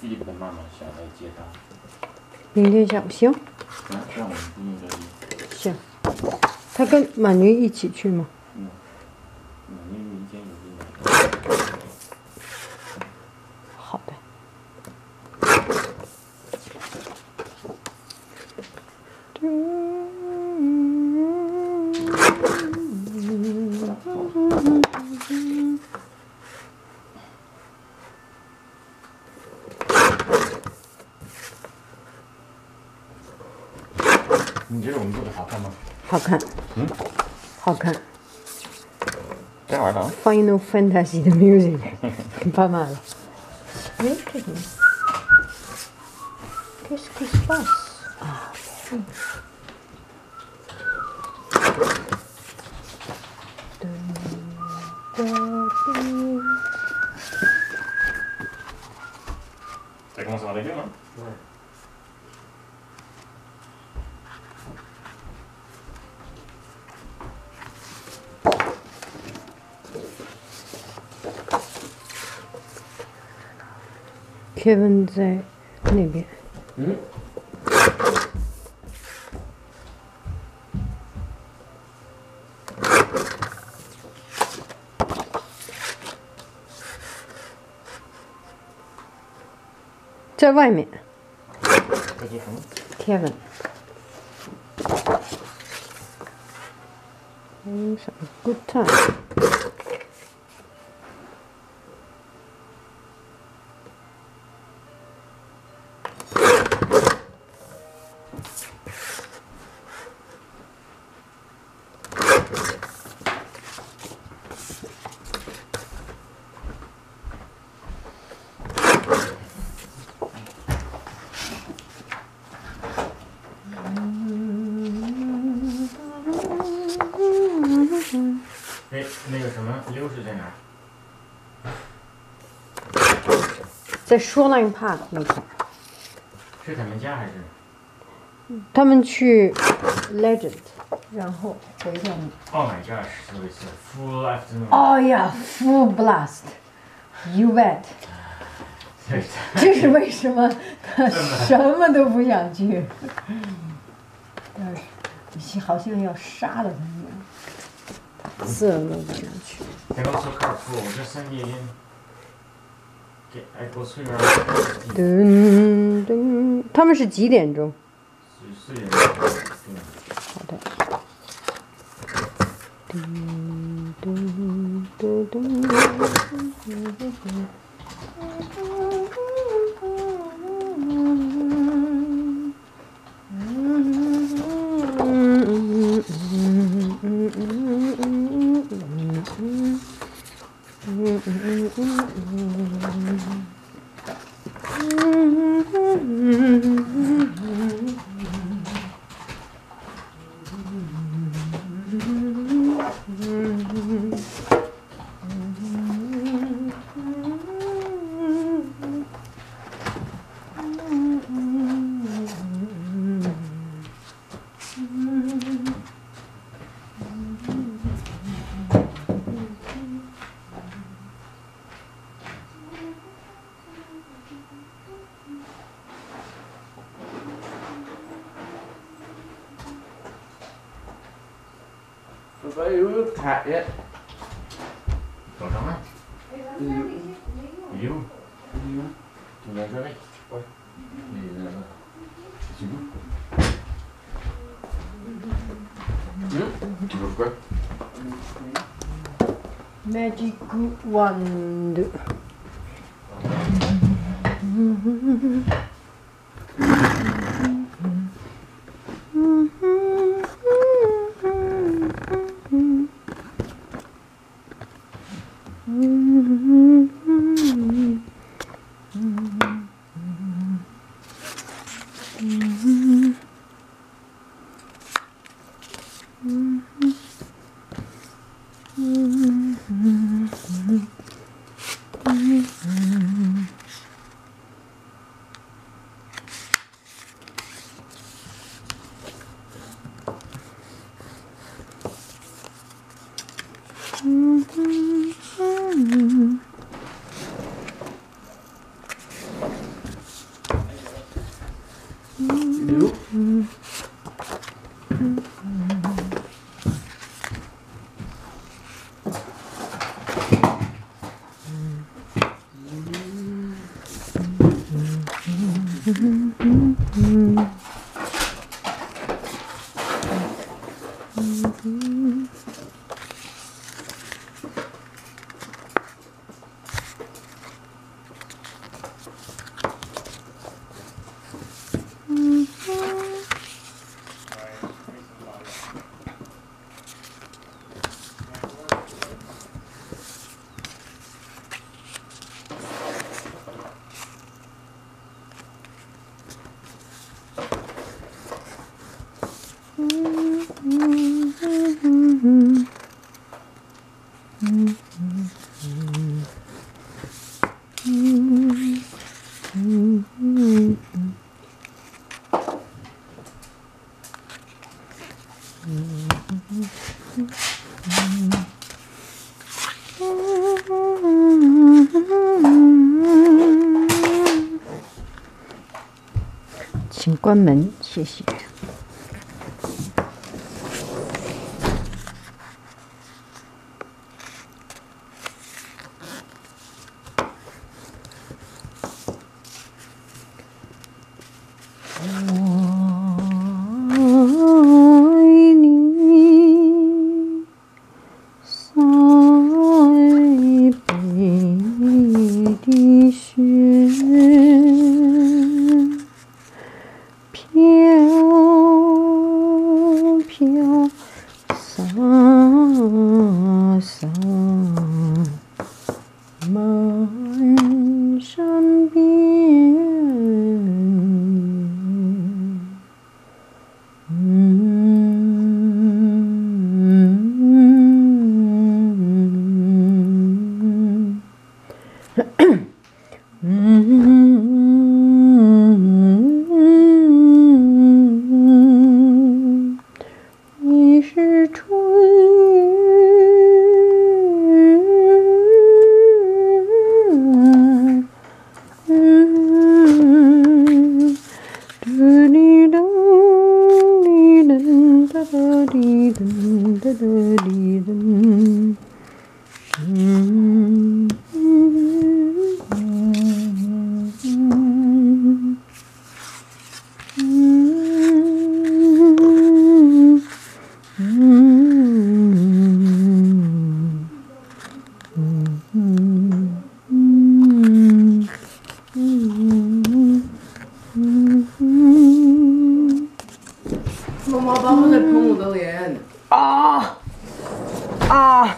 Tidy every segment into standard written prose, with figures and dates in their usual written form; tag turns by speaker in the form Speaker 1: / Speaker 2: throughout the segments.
Speaker 1: 菲利普的妈妈下来接他。
Speaker 2: 明天下午行。
Speaker 1: 让我们不用着急。
Speaker 2: 行。他跟满女一起去吗？
Speaker 1: 嗯。满女明天有病。
Speaker 2: 好的。
Speaker 1: 你觉得我们做的好看吗？
Speaker 2: 好看。
Speaker 1: 嗯。
Speaker 2: 好看。
Speaker 1: 在哪儿呢
Speaker 2: ？Final Fantasy 的 music， 爸妈了。哎，这什么 ？Kiss Kiss Bus 啊。
Speaker 1: Ça commence à avoir des gueules, hein? Ouais.
Speaker 2: Kevin 在那边。
Speaker 1: 嗯。
Speaker 2: 在外面。
Speaker 1: 在做什么
Speaker 2: ？Kevin。什么 ？Good time。
Speaker 1: 哎，那个什么，溜是在哪儿？
Speaker 2: 在 Shoreline Park 那块。
Speaker 1: 是他们家还是？
Speaker 2: 他们去 Legend， 然后回家。
Speaker 1: Oh my gosh! So it's a full afternoon.
Speaker 2: 哦呀 ，full blast，you bet。这是为什么他什么都不想去？好像要杀了他一样。什么都不想去。
Speaker 1: They're also carpool. Just send me in. I go swim around.
Speaker 2: 噔噔，他们是几点钟
Speaker 1: 4点。
Speaker 2: 好的。噔噔噔噔。
Speaker 1: But you cat it. 走上来。溜。就在这里。Tu veux quoi?
Speaker 2: Magic wand. 请关门，谢谢。你是春
Speaker 3: 妈妈爸爸在喷我的脸。
Speaker 2: 啊啊，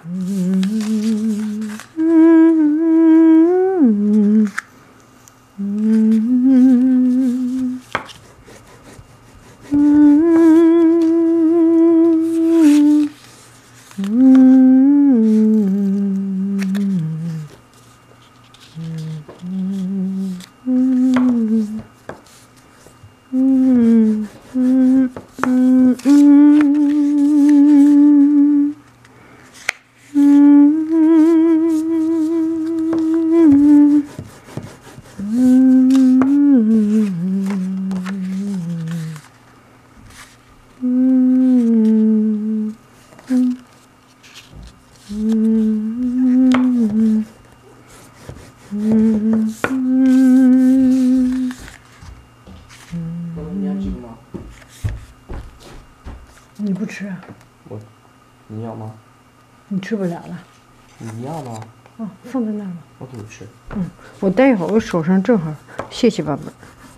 Speaker 2: 你不吃啊？
Speaker 4: 你要吗？
Speaker 2: 你吃不了了。
Speaker 4: 你要吗？
Speaker 2: 哦，放在那儿吧。
Speaker 4: 我不吃。
Speaker 2: 我待一会儿，我手上正好。谢谢宝贝。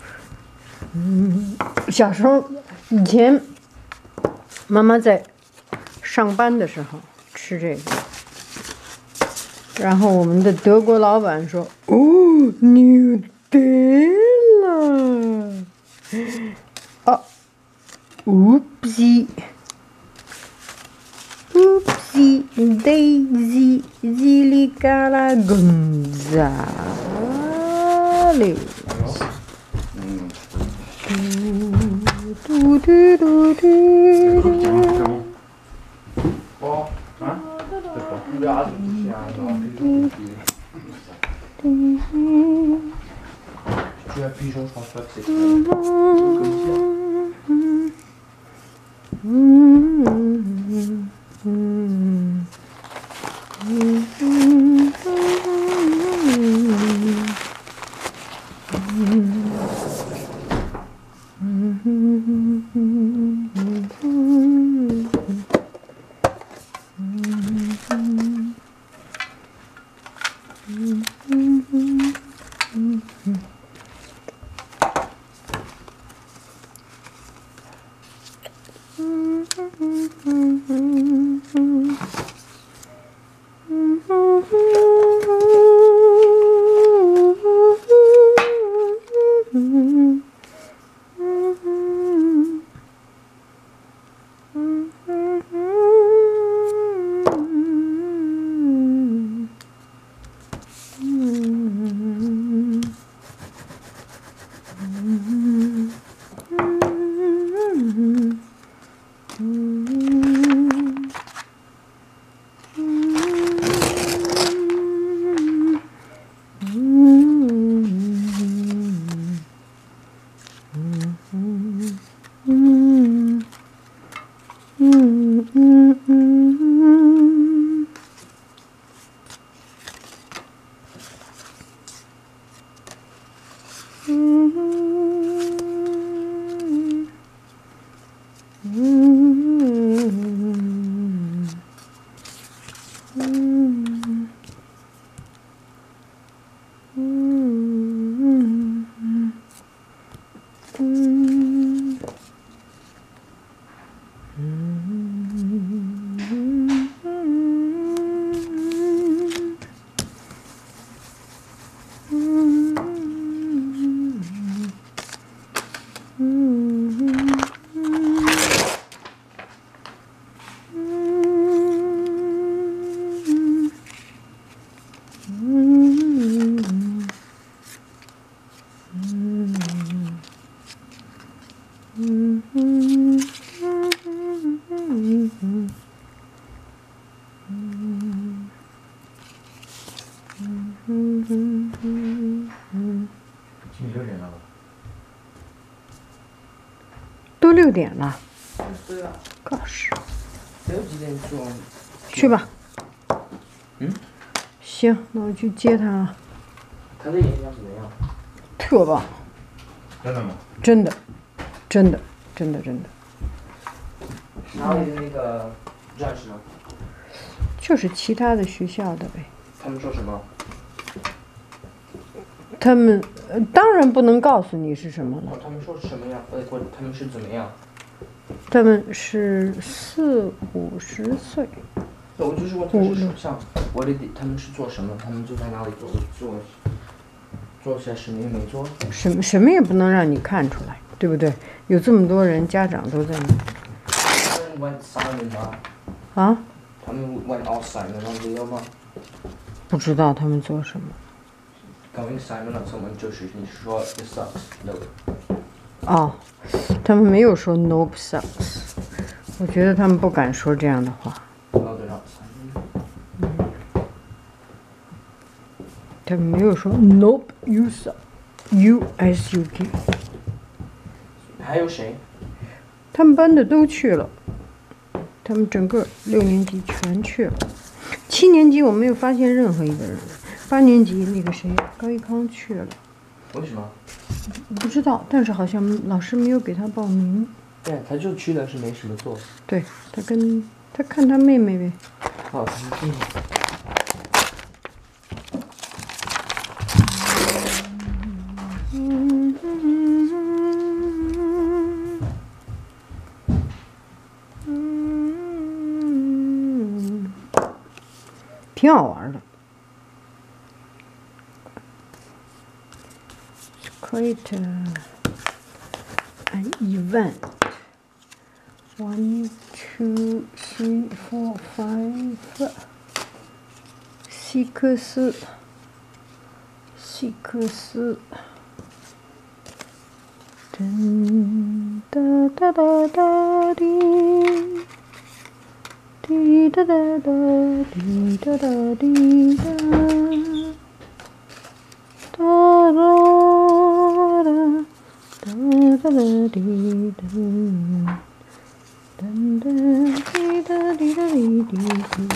Speaker 2: 小时候以前，妈妈在上班的时候吃这个，然后我们的德国老板说：“哦，牛得了！”哦，oopsie。Oopsie Daisy Zilicala Gonzales.
Speaker 4: Bon,
Speaker 1: Hein?
Speaker 4: tu verras ce petit chien, si tu as pigeon, je pense pas que c'est
Speaker 2: 都6点了。
Speaker 4: 对啊，
Speaker 2: Gosh，
Speaker 4: 还有几点去啊？
Speaker 2: 去吧。
Speaker 4: 嗯。
Speaker 2: 行，那我去接他了。
Speaker 4: 他的演讲怎么样？
Speaker 2: 特棒。
Speaker 1: 真的吗？
Speaker 2: 真的，真的，真的，真的。
Speaker 4: 哪里的那个战士呢？
Speaker 2: 就是其他的学校的呗。
Speaker 4: 他们说什么？
Speaker 2: 他们当然不能告诉你是什么了。
Speaker 4: 他们说什么呀？或者他们是怎么样？
Speaker 2: 他们是40、50岁。
Speaker 4: 我就是问他是什么，像我的他们是做什么？他们就在哪里做些什么也没做。
Speaker 2: 什么也不能让你看出来，对不对？有这么多人，家长都在那。
Speaker 4: 他们 went silent 吗？
Speaker 2: 啊？
Speaker 4: 他们 went all silent on video 吗？
Speaker 2: 不知道他们做什么。
Speaker 4: Going silent on someone 就是你说 it sucks no。
Speaker 2: 哦，他们没有说 nope sucks， 我觉得他们不敢说这样的话。
Speaker 4: Oh, they're not silent.
Speaker 2: 他们没有说 nope you suck，you s-u-k。
Speaker 4: 还有谁？
Speaker 2: 他们班的都去了，他们整个6年级全去了。7年级我没有发现任何一个人。8年级那个谁高一康去了。
Speaker 4: 为什么？
Speaker 2: 不知道，但是好像老师没有给他报名。
Speaker 4: 对，他就去了，是没什么做。
Speaker 2: 对，他看他妹妹呗。
Speaker 4: 哦，他是这样。
Speaker 2: 挺好玩的。Create an event. 1, 2, 3, 4, 5, 6. 噔哒哒哒哒滴，滴哒哒哒滴哒哒滴哒，哒哒哒哒哒哒滴哒，噔噔滴哒滴哒滴滴滴。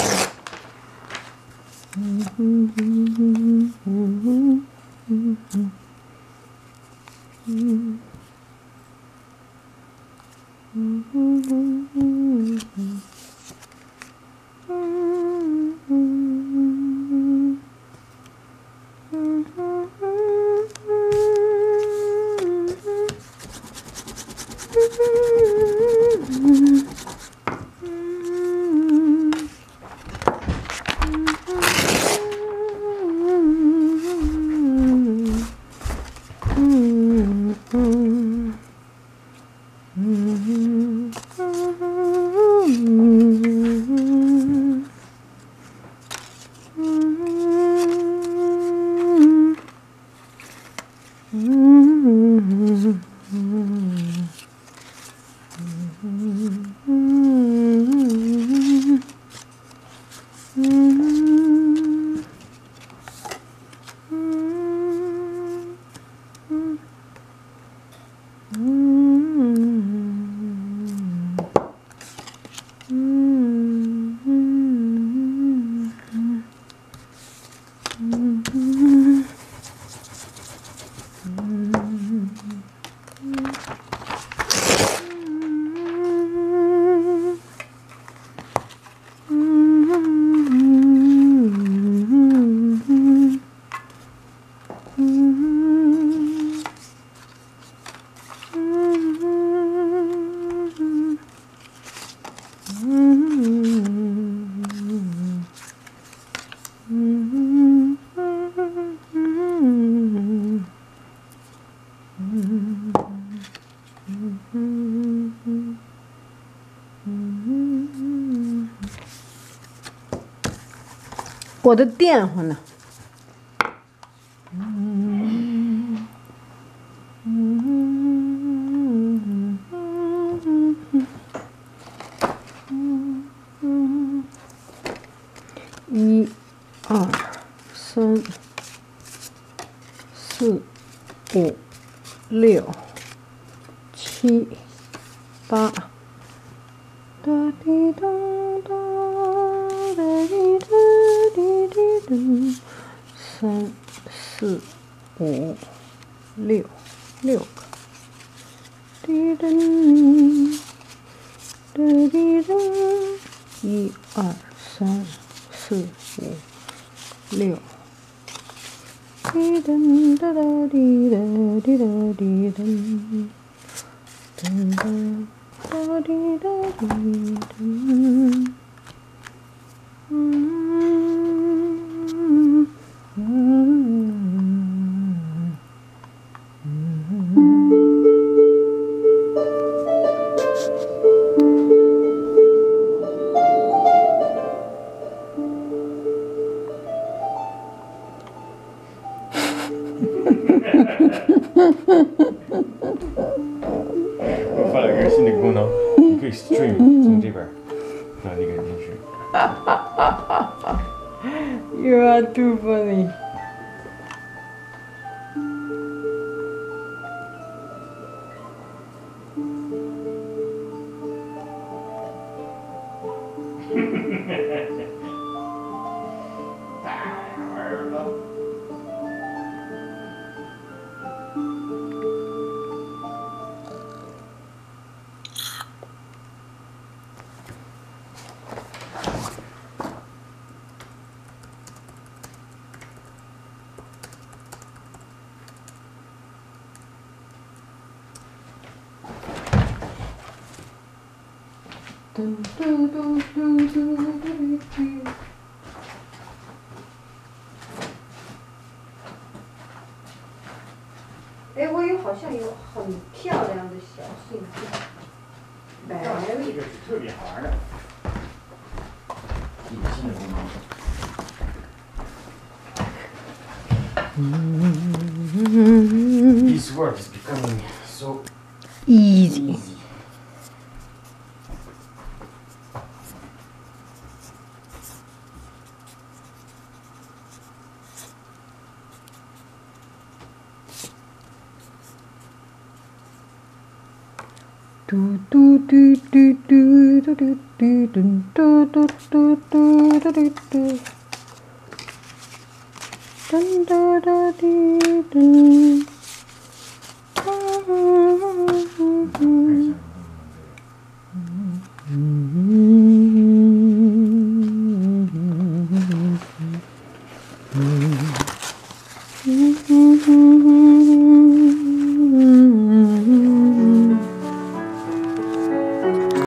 Speaker 2: 我的电话呢？1、2、3、4、5、6、7、8。哒滴哒哒哒滴哒滴滴嘟，3、4、5、6，6个。滴噔，哒滴噔，1、2、3、4、5、6。滴噔哒哒滴哒滴哒滴噔，噔哒。哒滴哒滴噔，
Speaker 1: 把你赶进去。
Speaker 2: You are too funny. Dun, dun, dun, dun, dun, dun, dun. 哎，我有好像有很漂亮的小幸福。
Speaker 1: 这个是特别好玩的，一个新的功能。This work is becoming so
Speaker 2: Easy.
Speaker 1: easy.
Speaker 2: Do do do do do do do do do do do do do do do do. Dun da da dee dun.
Speaker 1: 看一下。